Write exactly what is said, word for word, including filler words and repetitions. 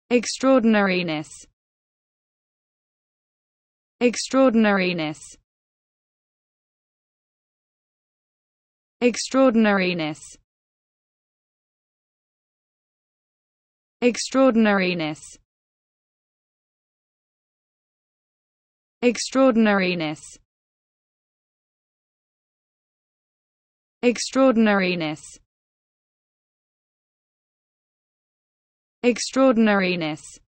extraordinariness, extraordinariness, extraordinariness, extraordinariness, extraordinariness, extraordinariness, extraordinariness.